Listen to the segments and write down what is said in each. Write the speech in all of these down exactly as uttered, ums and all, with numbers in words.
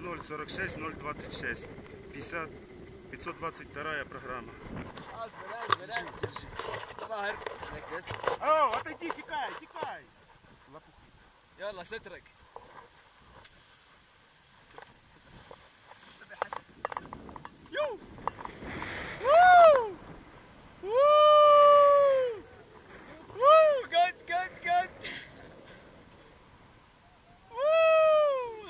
ноль сорок шесть ноль двадцать шесть пятьдесят пятьсот двадцать вторая программа. Держи, держи. طاهر ركز. О, отойди, текай, текай. يلا سترك. يو. ووو. ووو. ووو. قد قد قد. ووو.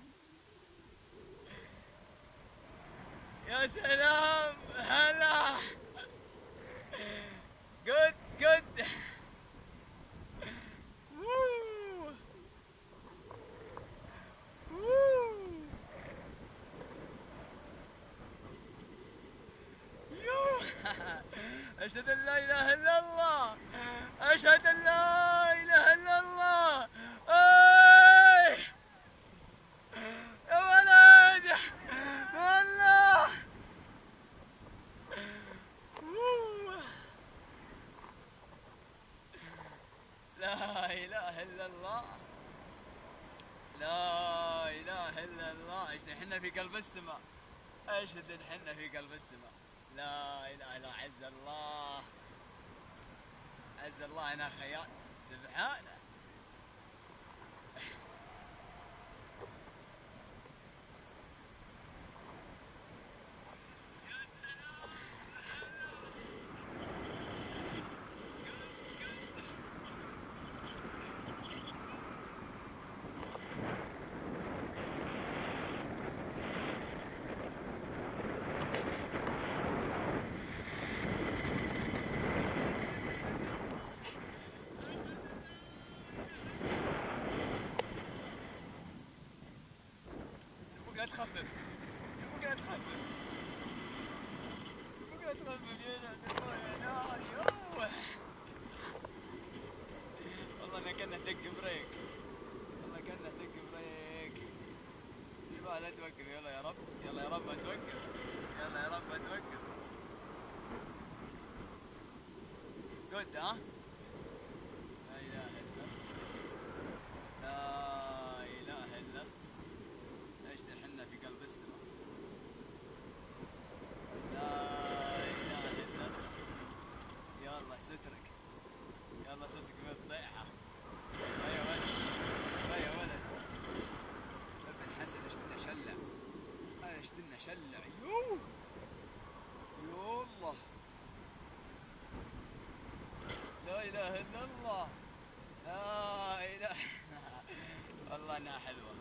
يا سلام هلا. قد قد. أشهد أن لا إله إلا الله. أشهد أن لا إله إلا الله. أي يا ولد والله. لا إله إلا الله. لا إله إلا الله. أشهد حنا في قلب السماء. أشهد حنا في قلب السماء. لا إله إلا عز الله. عز الله هنا خيال سبحانه. لا تخفف. لا تخفف. لا تخفف يا نار. والله انا كنا دق بريك. والله كنا دق بريك. يبا لا توقف. يلا يا رب. يلا يا رب ما توقف. يلا يا رب ما توقف. جود ها؟ لا اله الا الله. لا اله الا الله. حنا في قلب السماء. لا اله الا الله. يلا سترك. يلا سترك من الضيعه. يا ولد. يا ولد. ابن حسن اشتنا شلع. اشتنا شلع. يوه. يالله. لا اله الا الله. لا اله. والله انها حلوه.